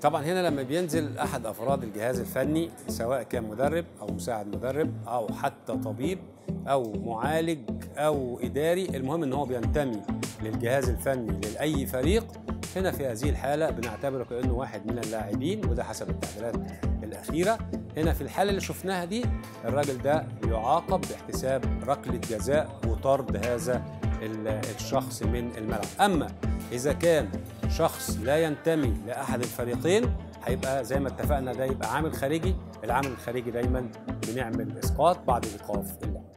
طبعا هنا لما بينزل احد افراد الجهاز الفني سواء كان مدرب او مساعد مدرب او حتى طبيب او معالج او اداري، المهم ان هو بينتمي للجهاز الفني لاي فريق، هنا في هذه الحاله بنعتبره كانه واحد من اللاعبين، وده حسب التعديلات الاخيره. هنا في الحاله اللي شفناها دي الراجل ده بيعاقب باحتساب ركله جزاء وطرد هذا الشخص من الملعب. اما اذا كان شخص لا ينتمي لاحد الفريقين هيبقى زي ما اتفقنا ده يبقى عامل خارجي. العامل الخارجي دايما بنعمل اسقاط بعد ايقاف اللعب.